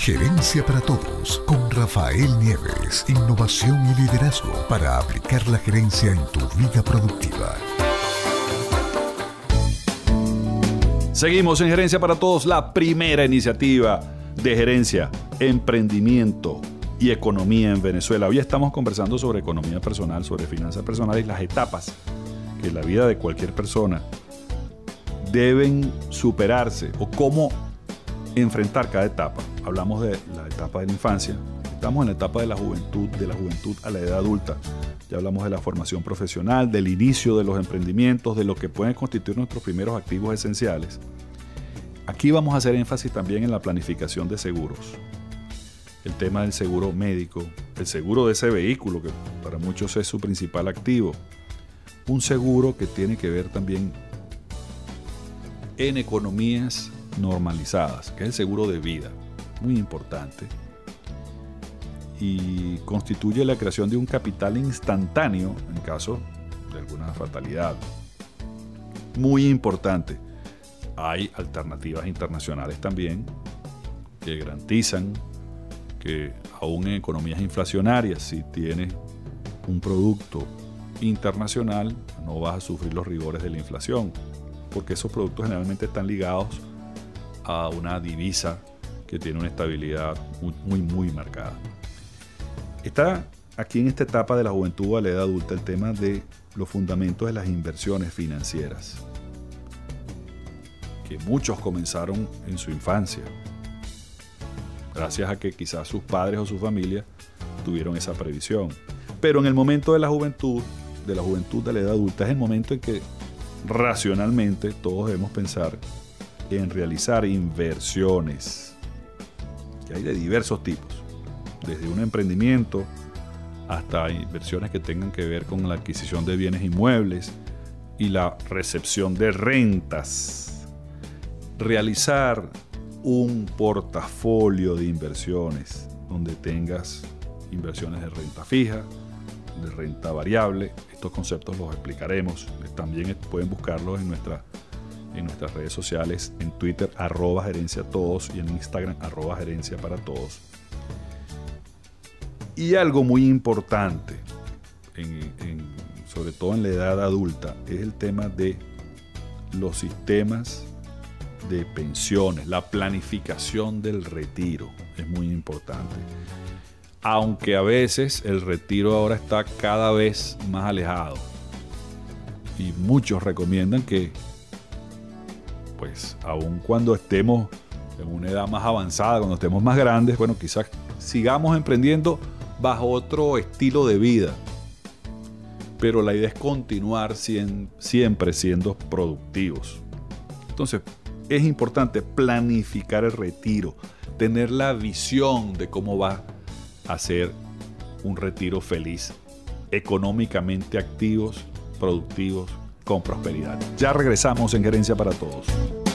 Gerencia para Todos con Rafael Nieves. Innovación y liderazgo para aplicar la gerencia en tu vida productiva. Seguimos en Gerencia para Todos, la primera iniciativa de gerencia, emprendimiento y economía en Venezuela. Hoy estamos conversando sobre economía personal, sobre finanzas personales, las etapas que en la vida de cualquier persona deben superarse o cómo enfrentar cada etapa. Hablamos de la etapa de la infancia, estamos en la etapa de la juventud a la edad adulta. Ya hablamos de la formación profesional, del inicio de los emprendimientos, de lo que pueden constituir nuestros primeros activos esenciales. Aquí vamos a hacer énfasis también en la planificación de seguros. El tema del seguro médico, el seguro de ese vehículo que para muchos es su principal activo. Un seguro que tiene que ver también en economías normalizadas, que es el seguro de vida, muy importante, y constituye la creación de un capital instantáneo en caso de alguna fatalidad. Muy importante. Hay alternativas internacionales también que garantizan que aún en economías inflacionarias, si tienes un producto internacional, no vas a sufrir los rigores de la inflación, porque esos productos generalmente están ligados a una divisa que tiene una estabilidad muy marcada. Está aquí en esta etapa de la juventud a la edad adulta el tema de los fundamentos de las inversiones financieras, que muchos comenzaron en su infancia, gracias a que quizás sus padres o su familia tuvieron esa previsión. Pero en el momento de la juventud a la edad adulta, es el momento en que racionalmente todos debemos pensar en realizar inversiones, que hay de diversos tipos, desde un emprendimiento hasta inversiones que tengan que ver con la adquisición de bienes inmuebles y la recepción de rentas. Realizar un portafolio de inversiones donde tengas inversiones de renta fija, de renta variable. Estos conceptos los explicaremos. También pueden buscarlos en nuestras redes sociales, en Twitter @gerenciatodos y en Instagram @gerenciaparatodos. Y algo muy importante, sobre todo en la edad adulta, es el tema de los sistemas de pensiones, la planificación del retiro. Es muy importante. Aunque a veces el retiro ahora está cada vez más alejado. Y muchos recomiendan que, pues, aun cuando estemos en una edad más avanzada, cuando estemos más grandes, bueno, quizás sigamos emprendiendo bajo otro estilo de vida. Pero la idea es continuar siempre siendo productivos. Entonces, es importante planificar el retiro, tener la visión de cómo va a ser un retiro feliz, económicamente activos, productivos, con prosperidad. Ya regresamos en Gerencia para Todos.